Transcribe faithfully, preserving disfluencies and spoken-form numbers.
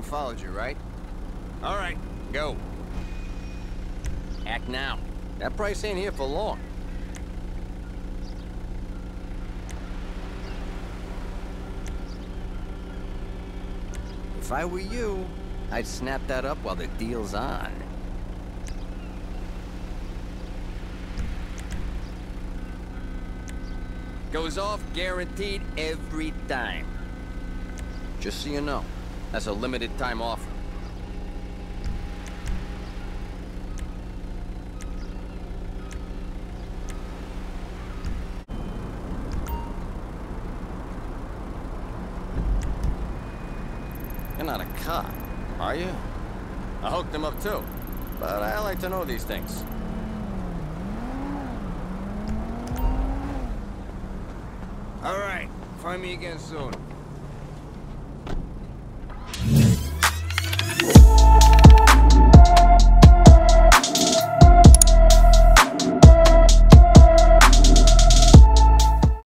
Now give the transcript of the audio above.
Everyone followed you, right? All right, go. Act now. That price ain't here for long. If I were you, I'd snap that up while the deal's on. Goes off guaranteed every time. Just so you know, that's a limited time offer. You're not a cop, are you? I hooked him up too, but I like to know these things. All right, find me again soon.